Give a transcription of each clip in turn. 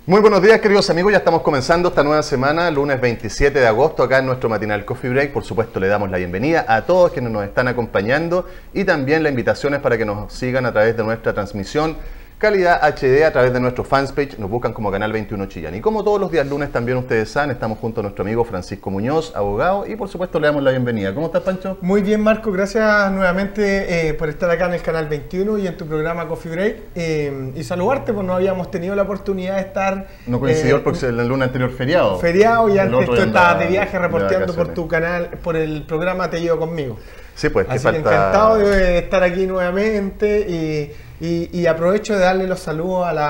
Muy buenos días, queridos amigos. Ya estamos comenzando esta nueva semana, lunes 27 de agosto, acá en nuestro matinal Coffee Break. Por supuesto, le damos la bienvenida a todos quienes nos están acompañando y también la invitación es para que nos sigan a través de nuestra transmisión Calidad HD a través de nuestro fanpage, nos buscan como Canal 21 Chillán. Y como todos los días lunes también ustedes saben, estamos junto a nuestro amigo Francisco Muñoz, abogado, y por supuesto le damos la bienvenida. ¿Cómo estás, Pancho? Muy bien, Marco, gracias nuevamente por estar acá en el Canal 21 y en tu programa Coffee Break. Y saludarte, pues no habíamos tenido la oportunidad de estar... No coincidió porque el lunes anterior feriado. Feriado y antes tú estabas de viaje reporteando por tu canal, por el programa Te Llevo Conmigo. Sí, pues, así que encantado de estar aquí nuevamente y aprovecho de darle los saludos a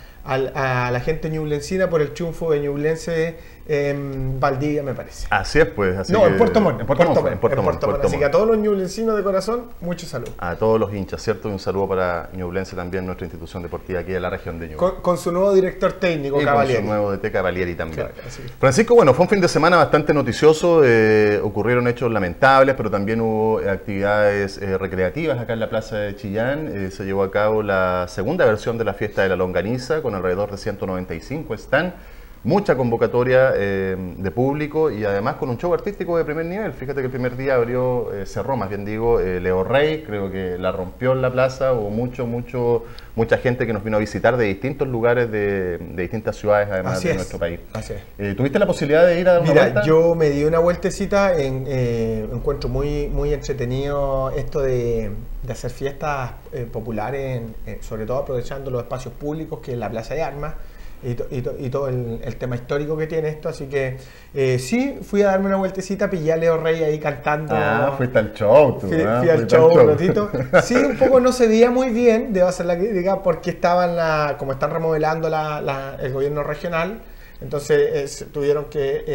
la gente ñublencina por el triunfo de Ñublense en Valdivia, me parece. Así es, pues. Así no, en Puerto Montt. En Puerto Montt. Así que a todos los ñublencinos de corazón, mucho salud. A todos los hinchas, ¿cierto? Y un saludo para Ñublense también, nuestra institución deportiva aquí de la región de Ñuble. Con su nuevo director técnico, Cavalieri. Con su nuevo DT Cavalieri también. Claro, Francisco, bueno, fue un fin de semana bastante noticioso. Ocurrieron hechos lamentables, pero también hubo actividades recreativas acá en la plaza de Chillán. Se llevó a cabo la segunda versión de la fiesta de la longaniza, con alrededor de 195 stands. Mucha convocatoria de público y además con un show artístico de primer nivel. Fíjate que el primer día cerró, más bien digo, Leo Rey, creo que la rompió en la plaza. Hubo mucha gente que nos vino a visitar de distintos lugares, de distintas ciudades además de nuestro país. Así es. ¿Tuviste la posibilidad de ir a dar una vuelta? Yo me di una vueltecita, encuentro muy entretenido esto de hacer fiestas populares, sobre todo aprovechando los espacios públicos que es la Plaza de Armas. Y todo el tema histórico que tiene esto, así que sí, fui a darme una vueltecita, pillé a Leo Rey ahí cantando. Fuiste al show, tú. Fui al show un ratito. Sí, un poco no se veía muy bien, debo hacer la crítica, porque estaban como están remodelando el gobierno regional, entonces se tuvo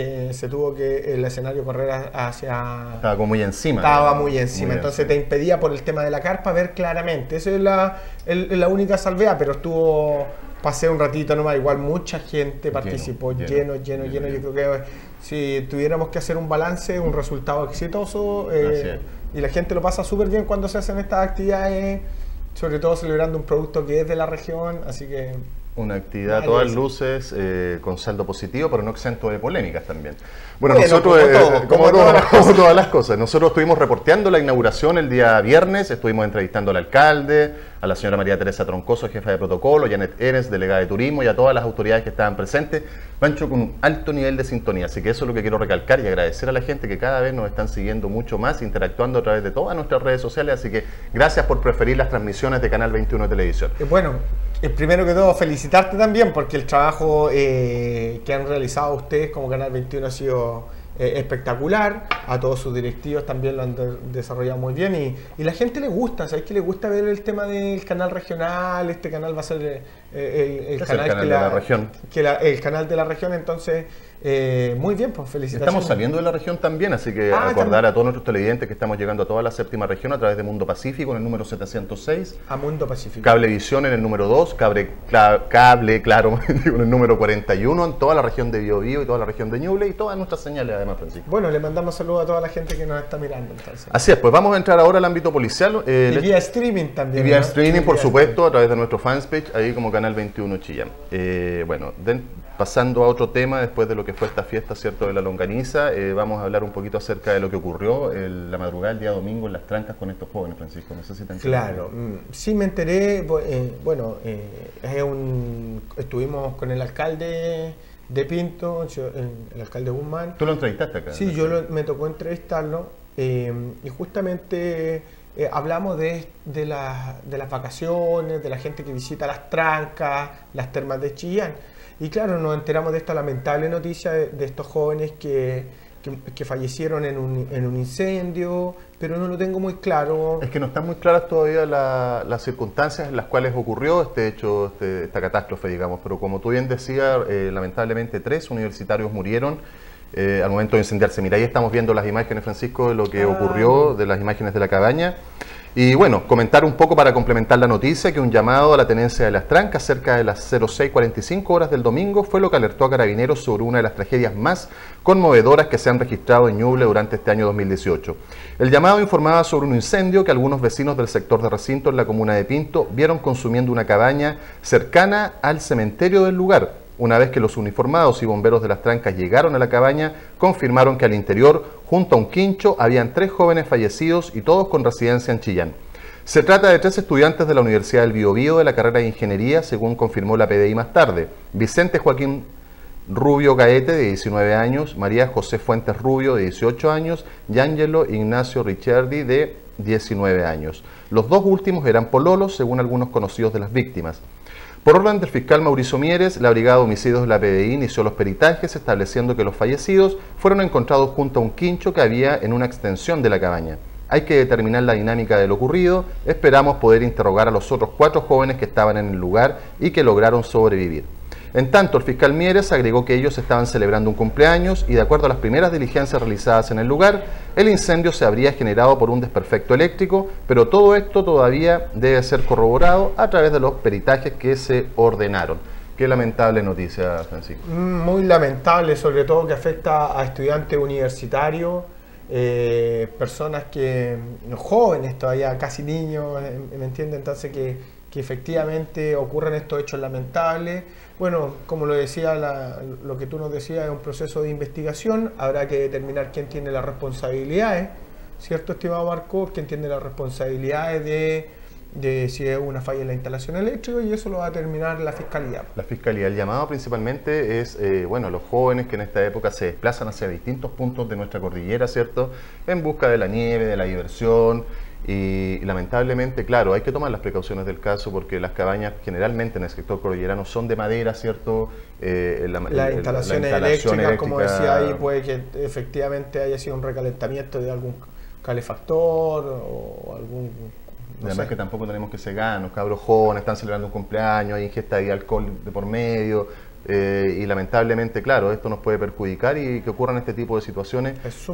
que el escenario correr hacia... Estaba como muy encima. Estaba muy encima, entonces te impedía por el tema de la carpa ver claramente. Esa es la única salvedad, pero pasé un ratito nomás, igual mucha gente participó, lleno. Yo creo que si tuviéramos que hacer un balance, un resultado exitoso, y la gente lo pasa súper bien cuando se hacen estas actividades, sobre todo celebrando un producto que es de la región, así que... Una actividad a todas luces, con saldo positivo, pero no exento de polémicas también. Bueno, nosotros, como todas las cosas, nosotros estuvimos reporteando la inauguración el día viernes, estuvimos entrevistando al alcalde, a la señora María Teresa Troncoso, jefa de protocolo, Janet Eres, delegada de turismo, y a todas las autoridades que estaban presentes, Pancho, con un alto nivel de sintonía. Así que eso es lo que quiero recalcar y agradecer a la gente que cada vez nos están siguiendo mucho más, interactuando a través de todas nuestras redes sociales. Así que gracias por preferir las transmisiones de Canal 21 Televisión. Bueno, primero que todo, felicitarte también porque el trabajo que han realizado ustedes como Canal 21 ha sido espectacular. A todos sus directivos también lo han desarrollado muy bien y la gente le gusta, ¿sabes? Que le gusta ver el tema del canal regional. Este canal va a ser el canal de la región. El canal de la región, entonces... muy bien, pues felicitaciones. Estamos saliendo de la región también, así que acordar a todos nuestros televidentes que estamos llegando a toda la séptima región a través de Mundo Pacífico en el número 706. A Mundo Pacífico. Cablevisión en el número 2, Cable Claro en el número 41, en toda la región de Biobío y toda la región de Ñuble y todas nuestras señales además, Francisco. Bueno, le mandamos saludos a toda la gente que nos está mirando. Entonces. Así es, pues vamos a entrar ahora al ámbito policial. Y vía streaming también. Y vía streaming, por supuesto, a través de nuestro fanpage, ahí como Canal 21 Chillán. Pasando a otro tema, después de lo que fue esta fiesta, ¿cierto?, de la longaniza, vamos a hablar un poquito acerca de lo que ocurrió la madrugada del día domingo en las trancas con estos jóvenes, Francisco. No sé si te enteré. Claro, sí me enteré. Estuvimos con el alcalde de Pinto, el alcalde Guzmán. ¿Tú lo entrevistaste acá? Sí, me tocó entrevistarlo y justamente hablamos de las vacaciones, de la gente que visita las trancas, las termas de Chillán. Y claro, nos enteramos de esta lamentable noticia de estos jóvenes que fallecieron en un incendio, pero no lo tengo muy claro. Es que no están muy claras todavía las circunstancias en las cuales ocurrió esta catástrofe, digamos, pero como tú bien decías, lamentablemente 3 universitarios murieron al momento de incendiarse. Mira, ahí estamos viendo las imágenes, Francisco, de lo que ocurrió, de las imágenes de la cabaña. Y bueno, comentar un poco para complementar la noticia que un llamado a la tenencia de las trancas cerca de las 06:45 horas del domingo fue lo que alertó a Carabineros sobre una de las tragedias más conmovedoras que se han registrado en Ñuble durante este año 2018. El llamado informaba sobre un incendio que algunos vecinos del sector de recinto en la comuna de Pinto vieron consumiendo una cabaña cercana al cementerio del lugar. Una vez que los uniformados y bomberos de Las Trancas llegaron a la cabaña, confirmaron que al interior, junto a un quincho, habían 3 jóvenes fallecidos y todos con residencia en Chillán. Se trata de 3 estudiantes de la Universidad del Biobío de la carrera de Ingeniería, según confirmó la PDI más tarde. Vicente Joaquín Rubio Gaete, de 19 años, María José Fuentes Rubio, de 18 años, y Ángelo Ignacio Ricciardi, de 19 años. Los 2 últimos eran pololos, según algunos conocidos de las víctimas. Por orden del fiscal Mauricio Mieres, la Brigada de Homicidios de la PDI inició los peritajes, estableciendo que los fallecidos fueron encontrados junto a un quincho que había en una extensión de la cabaña. Hay que determinar la dinámica de lo ocurrido. Esperamos poder interrogar a los otros 4 jóvenes que estaban en el lugar y que lograron sobrevivir. En tanto, el fiscal Mieres agregó que ellos estaban celebrando un cumpleaños y, de acuerdo a las primeras diligencias realizadas en el lugar, el incendio se habría generado por un desperfecto eléctrico, pero todo esto todavía debe ser corroborado a través de los peritajes que se ordenaron. Qué lamentable noticia, Francisco. Muy lamentable, sobre todo que afecta a estudiantes universitarios, personas que, jóvenes todavía, casi niños, ¿me entiende? Entonces que efectivamente ocurren estos hechos lamentables. Bueno, como lo decía, lo que tú nos decías es un proceso de investigación, habrá que determinar quién tiene las responsabilidades, ¿cierto, estimado Marco? Quién tiene las responsabilidades de si es una falla en la instalación eléctrica, y eso lo va a determinar la Fiscalía. La Fiscalía, el llamado principalmente es, bueno, los jóvenes que en esta época se desplazan hacia distintos puntos de nuestra cordillera, ¿cierto? En busca de la nieve, de la diversión. Y lamentablemente, claro, hay que tomar las precauciones del caso porque las cabañas generalmente en el sector cordillerano son de madera, ¿cierto? Las instalaciones eléctricas, como decía ahí, puede que efectivamente haya sido un recalentamiento de algún calefactor o algún... Además que tampoco tenemos que cegar, los cabros jóvenes están celebrando un cumpleaños, hay ingesta de alcohol de por medio. Y lamentablemente, claro, esto nos puede perjudicar y que ocurran este tipo de situaciones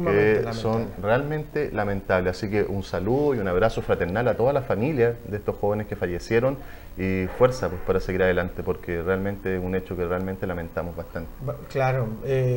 son realmente lamentables. Así que un saludo y un abrazo fraternal a toda la familia de estos jóvenes que fallecieron y fuerza pues, para seguir adelante, porque realmente es un hecho que realmente lamentamos bastante. Claro,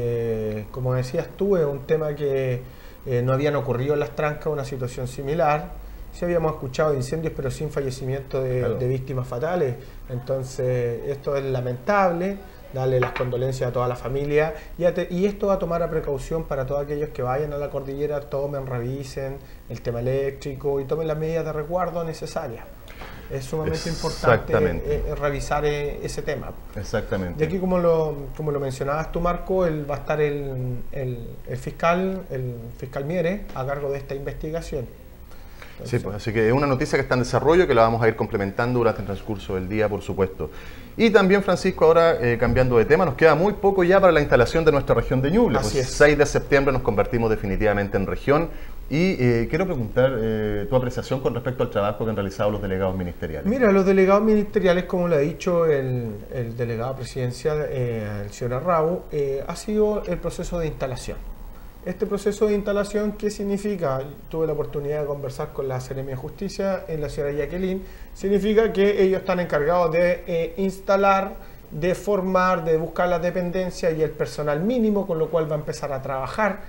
como decías tú, es un tema que no habían ocurrido en Las Trancas una situación similar. Sí habíamos escuchado de incendios, pero sin fallecimiento de víctimas fatales. Entonces, esto es lamentable. Darle las condolencias a toda la familia y esto va a tomar a precaución para todos aquellos que vayan a la cordillera, tomen, revisen el tema eléctrico y tomen las medidas de resguardo necesarias. Es sumamente importante revisar ese tema. Exactamente. Y aquí, como lo mencionabas tú, Marco, va a estar el fiscal Mieres a cargo de esta investigación. Sí, pues, así que es una noticia que está en desarrollo, que la vamos a ir complementando durante el transcurso del día, por supuesto. Y también, Francisco, ahora cambiando de tema, nos queda muy poco ya para la instalación de nuestra región de Ñuble. Así es. 6 de septiembre nos convertimos definitivamente en región. Y quiero preguntar tu apreciación con respecto al trabajo que han realizado los delegados ministeriales. Mira, los delegados ministeriales, como lo ha dicho el delegado presidencial, el señor Arrau, ha sido el proceso de instalación. Este proceso de instalación, ¿qué significa? Tuve la oportunidad de conversar con la Seremia de Justicia en la señora Jacqueline. Significa que ellos están encargados de instalar, de formar, de buscar las dependencias y el personal mínimo, con lo cual va a empezar a trabajar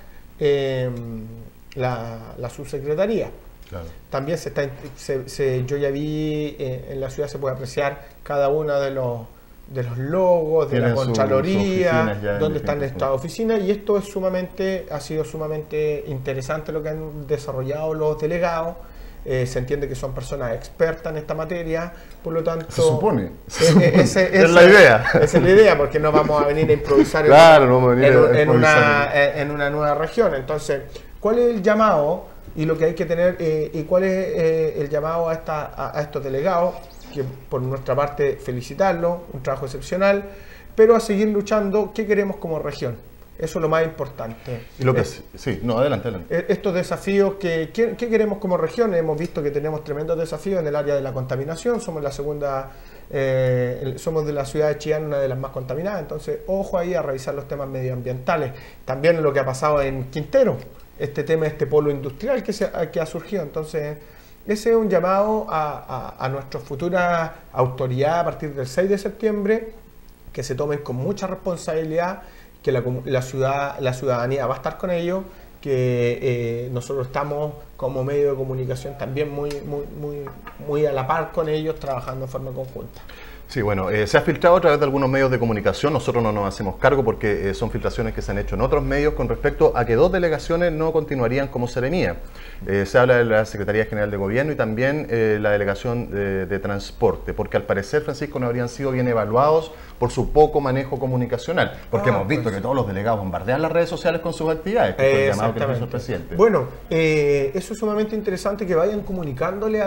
la subsecretaría. Claro. También yo ya vi en la ciudad se puede apreciar cada uno de los logos, de la Contraloría, donde están estas oficinas, y esto ha sido sumamente interesante lo que han desarrollado los delegados. Se entiende que son personas expertas en esta materia, por lo tanto... Se supone. Es la idea. Esa es la idea, porque no vamos a venir a improvisar en una nueva región. Entonces, ¿cuál es el llamado y lo que hay que tener, y cuál es el llamado a estos delegados? Que por nuestra parte felicitarlos, un trabajo excepcional, pero a seguir luchando. ¿Qué queremos como región? Eso es lo más importante. Y lo que adelante. Estos desafíos, ¿qué queremos como región? Hemos visto que tenemos tremendos desafíos en el área de la contaminación. Somos la segunda, somos de la ciudad de Chillán una de las más contaminadas. Entonces, ojo ahí a revisar los temas medioambientales. También lo que ha pasado en Quintero, este polo industrial que ha surgido. Entonces, ese es un llamado a nuestras futuras autoridades a partir del 6 de septiembre, que se tomen con mucha responsabilidad, que la ciudadanía va a estar con ellos, que nosotros estamos como medio de comunicación también muy a la par con ellos, trabajando en forma conjunta. Sí, bueno, se ha filtrado a través de algunos medios de comunicación, nosotros no nos hacemos cargo porque son filtraciones que se han hecho en otros medios con respecto a que 2 delegaciones no continuarían como seremía. Se habla de la Secretaría General de Gobierno y también la Delegación de Transporte, porque al parecer, Francisco, no habrían sido bien evaluados por su poco manejo comunicacional, porque hemos visto que todos los delegados bombardean las redes sociales con sus actividades, que fue el llamado que hizo el presidente. Bueno, eso es sumamente interesante, que vayan comunicándole a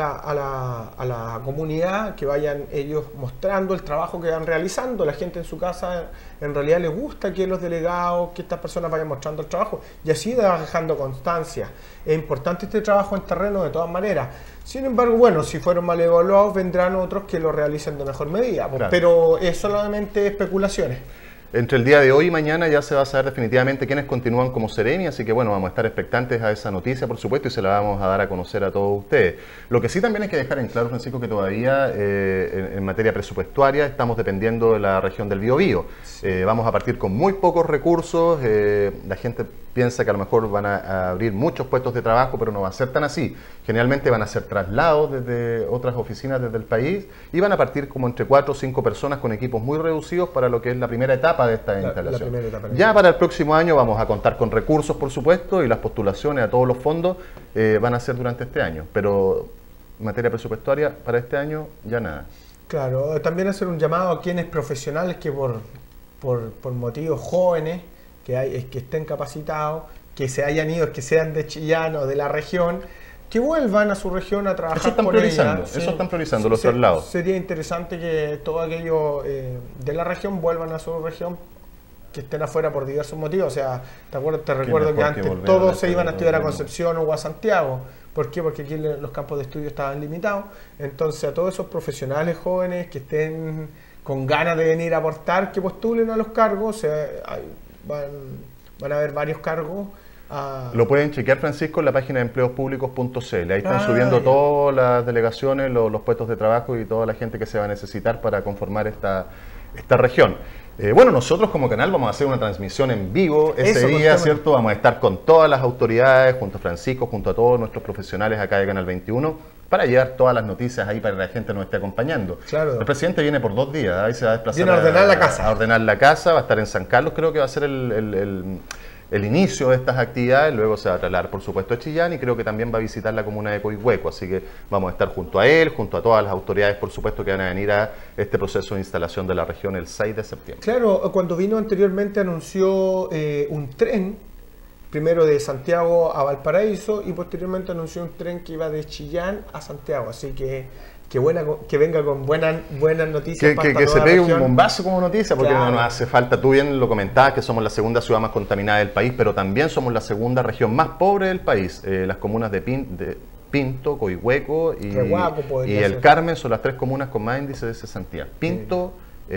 la comunidad, que vayan ellos mostrando el trabajo que van realizando. La gente en su casa en realidad les gusta que los delegados, que estas personas vayan mostrando el trabajo y así dejando constancia. Es importante este trabajo en terreno de todas maneras. Sin embargo, bueno, si fueron mal evaluados, vendrán otros que lo realicen de mejor medida, claro. Pero es solamente especulaciones. Entre el día de hoy y mañana ya se va a saber definitivamente quiénes continúan como seremi, así que bueno, vamos a estar expectantes a esa noticia, por supuesto, y se la vamos a dar a conocer a todos ustedes. Lo que sí también hay que dejar en claro, Francisco, que todavía en materia presupuestaria estamos dependiendo de la región del Biobío. Vamos a partir con muy pocos recursos, la gente piensa que a lo mejor van a abrir muchos puestos de trabajo, pero no va a ser tan así. Generalmente van a ser traslados desde otras oficinas desde el país y van a partir como entre 4 o 5 personas con equipos muy reducidos para lo que es la primera etapa de esta instalación. Ya para el próximo año vamos a contar con recursos, por supuesto, y las postulaciones a todos los fondos van a ser durante este año, pero en materia presupuestaria para este año ya nada. Claro, también hacer un llamado a quienes profesionales que por motivos jóvenes, que estén capacitados, que se hayan ido, que sean de Chillán o de la región, que vuelvan a su región a trabajar. Eso están priorizando los traslados. Sería interesante que todos aquellos de la región vuelvan a su región, que estén afuera por diversos motivos. O sea, te recuerdo que antes todos se iban a estudiar a Concepción o a Santiago. ¿Por qué? Porque aquí los campos de estudio estaban limitados. Entonces, a todos esos profesionales jóvenes que estén con ganas de venir a aportar, que postulen a los cargos. Van a haber varios cargos. Lo pueden chequear, Francisco, en la página de empleospúblicos.cl. Ahí están subiendo todas las delegaciones, los puestos de trabajo y toda la gente que se va a necesitar para conformar esta región. Bueno, nosotros como canal vamos a hacer una transmisión en vivo ese día, ¿cierto? Vamos a estar con todas las autoridades, junto a Francisco, junto a todos nuestros profesionales acá de Canal 21, para llevar todas las noticias ahí para que la gente nos esté acompañando. Claro. El presidente viene por 2 días, ahí se va a desplazar viene a ordenar la casa. A ordenar la casa, va a estar en San Carlos, creo que va a ser el inicio de estas actividades, luego se va a trasladar por supuesto a Chillán y creo que también va a visitar la comuna de Coihueco, así que vamos a estar junto a él, junto a todas las autoridades por supuesto que van a venir a este proceso de instalación de la región el 6 de septiembre. Claro, cuando vino anteriormente anunció un tren, primero de Santiago a Valparaíso y posteriormente anunció un tren que iba de Chillán a Santiago, así que venga con buenas noticias. Que se pegue un bombazo como noticia, porque claro, no nos hace falta. Tú bien lo comentabas, que somos la segunda ciudad más contaminada del país, pero también somos la segunda región más pobre del país. Las comunas de Pinto, Coihueco y El Carmen son las 3 comunas con más índice de cesantía. Pinto,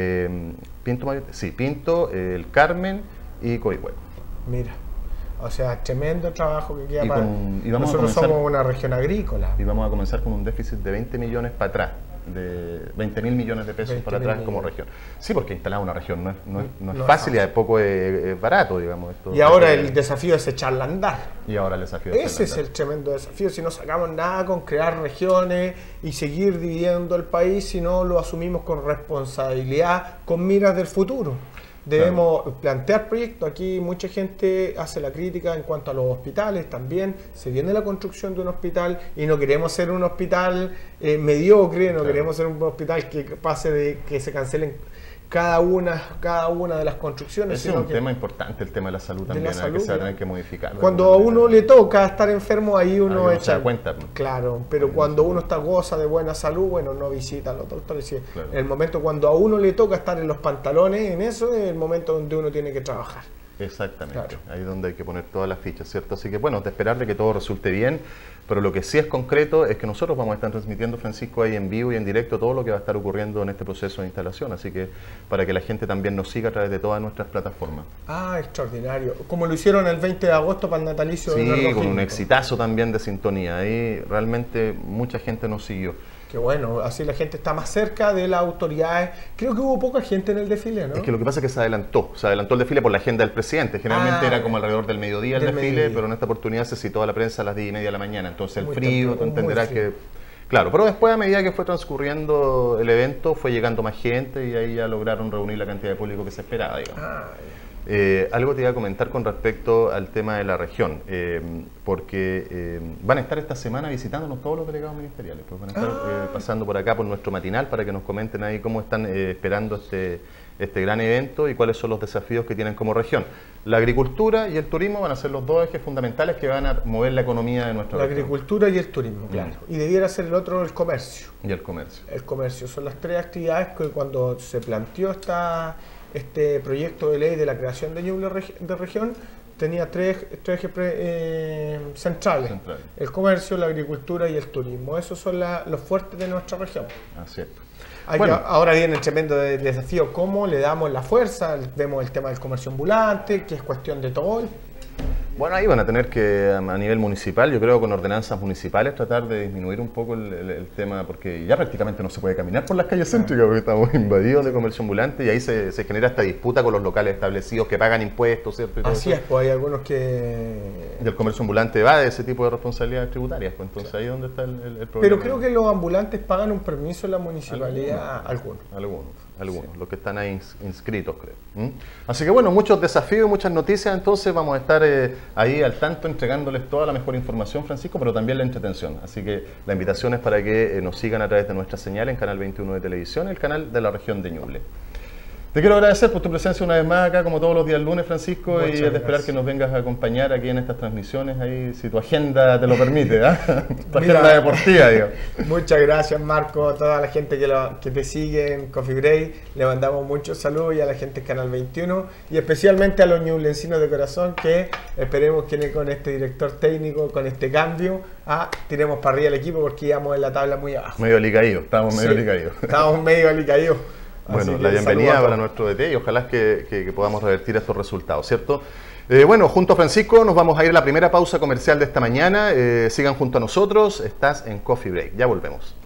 El Carmen y Coihueco. Mira. O sea, tremendo trabajo que queda nosotros somos una región agrícola. Y vamos a comenzar con un déficit de 20 millones para atrás, de 20.000 millones de pesos para atrás como región. Sí, porque instalar una región no es fácil y tampoco es barato, digamos. Y ahora el desafío es echarla a andar. Y ahora el desafío es ese es el tremendo desafío. Si no sacamos nada con crear regiones y seguir dividiendo el país, si no lo asumimos con responsabilidad, con miras del futuro. Debemos plantear proyectos. Aquí mucha gente hace la crítica en cuanto a los hospitales también. Se viene la construcción de un hospital y no queremos ser un hospital mediocre, no queremos ser un hospital que pase de que se cancelen cada una de las construcciones. Ese es un tema importante, el tema de la salud también, que se va a tener que modificar. Cuando a uno le toca estar enfermo, ahí uno se da cuenta. Claro, pero cuando uno goza de buena salud, bueno, no visita a los doctores. Claro. El momento cuando a uno le toca estar en los pantalones, en eso es el momento donde uno tiene que trabajar. Exactamente, claro. Ahí es donde hay que poner todas las fichas, ¿cierto? Así que bueno, de esperar de que todo resulte bien, pero lo que sí es concreto es que nosotros vamos a estar transmitiendo, Francisco, ahí en vivo y en directo todo lo que va a estar ocurriendo en este proceso de instalación, así que para que la gente también nos siga a través de todas nuestras plataformas. Ah, extraordinario. Como lo hicieron el 20 de agosto para el natalicio de Sí, con un exitazo también de sintonía, ahí realmente mucha gente nos siguió. Qué bueno, así la gente está más cerca de las autoridades. Creo que hubo poca gente en el desfile, ¿no? Es que lo que pasa es que se adelantó el desfile por la agenda del presidente. Generalmente era como alrededor del mediodía el desfile, pero en esta oportunidad se citó a la prensa a las 10:30 de la mañana. Entonces el frío, tú entenderás que Claro, pero después a medida que fue transcurriendo el evento fue llegando más gente y ahí ya lograron reunir la cantidad de público que se esperaba, digamos. Algo te iba a comentar con respecto al tema de la región, porque van a estar esta semana visitándonos todos los delegados ministeriales, pues van a estar pasando por acá por nuestro matinal para que nos comenten ahí cómo están esperando este gran evento y cuáles son los desafíos que tienen como región. La agricultura y el turismo van a ser los dos ejes fundamentales que van a mover la economía de nuestra región. La agricultura y el turismo, claro. Y debiera ser el otro el comercio. Y el comercio. El comercio. Son las tres actividades que cuando se planteó este proyecto de ley de la creación de Ñuble de región, tenía tres ejes centrales. El comercio, la agricultura y el turismo. Esos son los fuertes de nuestra región. Así es. Bueno, ahora viene el tremendo desafío, cómo le damos la fuerza, vemos el tema del comercio ambulante, que es cuestión de todo. Bueno, ahí van a tener que, a nivel municipal, yo creo con ordenanzas municipales, tratar de disminuir un poco el tema, porque ya prácticamente no se puede caminar por las calles céntricas, porque estamos invadidos de comercio ambulante y ahí se genera esta disputa con los locales establecidos que pagan impuestos, ¿cierto? Así es, pues hay algunos que... Y el comercio ambulante va de ese tipo de responsabilidades tributarias, pues entonces ahí es donde está el problema. Pero creo que los ambulantes pagan un permiso en la municipalidad, algunos, los que están ahí inscritos, creo. Así que bueno, muchos desafíos y muchas noticias, entonces vamos a estar ahí al tanto entregándoles toda la mejor información, Francisco, pero también la entretención. Así que la invitación es para que nos sigan a través de nuestra señal en Canal 21 de Televisión, el canal de la región de Ñuble. Te quiero agradecer por tu presencia una vez más acá, como todos los días lunes, Francisco, y es de esperar que nos vengas a acompañar aquí en estas transmisiones, ahí, si tu agenda te lo permite, tu agenda deportiva, digo. Muchas gracias, Marco, a toda la gente que te sigue en Coffee Break, le mandamos muchos saludos y a la gente de Canal 21, y especialmente a los ñublencinos de corazón, que esperemos que con este director técnico, con este cambio, tiremos para arriba el equipo, porque íbamos en la tabla muy abajo. Medio alicaídos, estábamos medio alicaídos. Estábamos medio alicaídos. Bueno, la bienvenida para nuestro DT y ojalá que podamos revertir estos resultados, ¿cierto? Bueno, junto a Francisco nos vamos a ir a la primera pausa comercial de esta mañana. Sigan junto a nosotros, estás en Coffee Break, ya volvemos.